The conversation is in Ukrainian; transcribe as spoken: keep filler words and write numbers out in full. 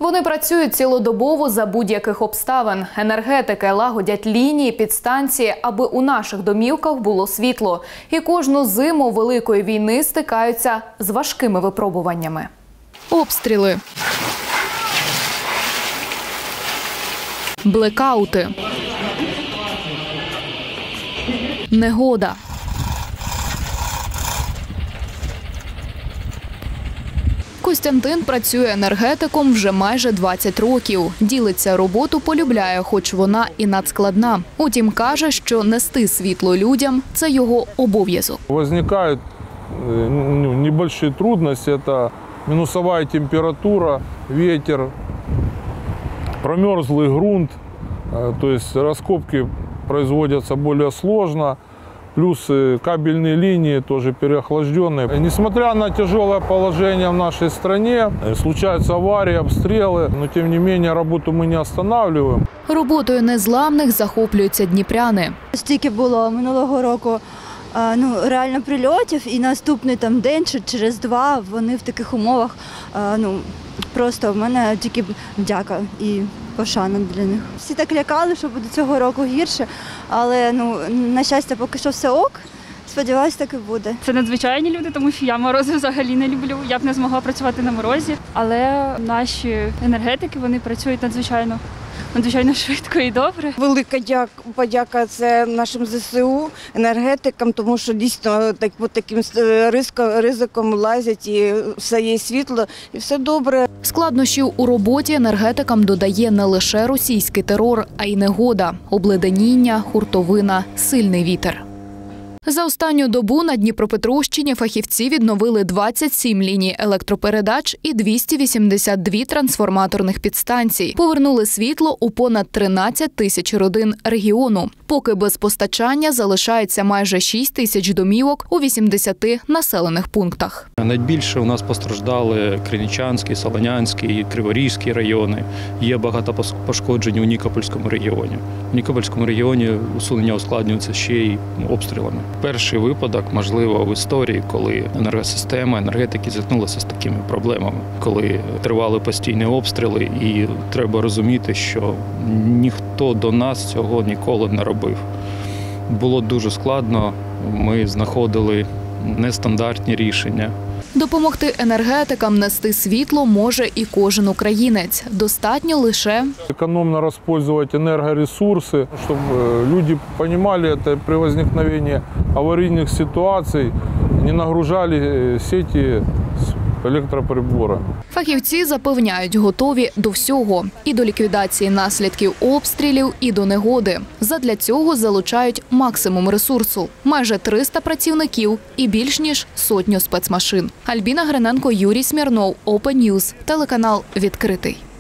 Вони працюють цілодобово за будь-яких обставин. Енергетики лагодять лінії, підстанції, аби у наших домівках було світло. І кожну зиму Великої війни стикаються з важкими випробуваннями. Обстріли. Блекаути. Негода. Костянтин працює енергетиком вже майже двадцять років. Ділиться, роботу полюбляє, хоч вона і надскладна. Утім, каже, що нести світло людям – це його обов'язок. Возникають невеликі трудності – це мінусова температура, вітер, промерзлий ґрунт, тобто розкопки производяться більш складно. Плюс кабельные линии тоже переохлажденные. Несмотря на тяжелое положение в нашей стране, случаются аварии, обстрелы, но тем не менее работу мы не останавливаем. Роботою незламних захоплюються дніпряни. Стільки було минулого року ну, реально прильотів, і наступний там день чи через два вони в таких умовах, ну, просто в мене тільки вдяка і пошана для них. Всі так лякали, що буде цього року гірше, але ну, на щастя поки що все ок. Сподіваюсь, так і буде. Це надзвичайні люди, тому що я морози взагалі не люблю. Я б не змогла працювати на морозі, але наші енергетики, вони працюють надзвичайно. Надзвичайно швидко і добре. Велика подяка це нашим зе се у, енергетикам, тому що дійсно так, таким ризиком лазять і все є світло, і все добре. Складнощів у роботі енергетикам додає не лише російський терор, а й негода, обледеніння, хуртовина, сильний вітер. За останню добу на Дніпропетровщині фахівці відновили двадцять сім ліній електропередач і двісті вісімдесят дві трансформаторних підстанцій. Повернули світло у понад тринадцять тисяч родин регіону. Поки без постачання залишається майже шість тисяч домівок у вісімдесяти населених пунктах. Найбільше у нас постраждали Криничанський, Солонянський, Криворізький райони. Є багато пошкоджень у Нікопольському регіоні. У Нікопольському регіоні усунення ускладнюється ще й обстрілами. Перший випадок, можливо, в історії, коли енергосистема, енергетики зіткнулися з такими проблемами, коли тривали постійні обстріли, і треба розуміти, що ніхто до нас цього ніколи не робив. Було дуже складно, ми знаходили нестандартні рішення. Допомогти енергетикам нести світло може і кожен українець. Достатньо лише економно використовувати енергоресурси, щоб люди розуміли це при виникненні аварійних ситуацій, не нагружали сети електроприбору. Фахівці запевняють, готові до всього – і до ліквідації наслідків обстрілів, і до негоди. Задля цього залучають максимум ресурсу – майже триста працівників і більш ніж сотню спецмашин. Альбіна Гриненко, Юрій Смірнов, Open News, телеканал «Відкритий».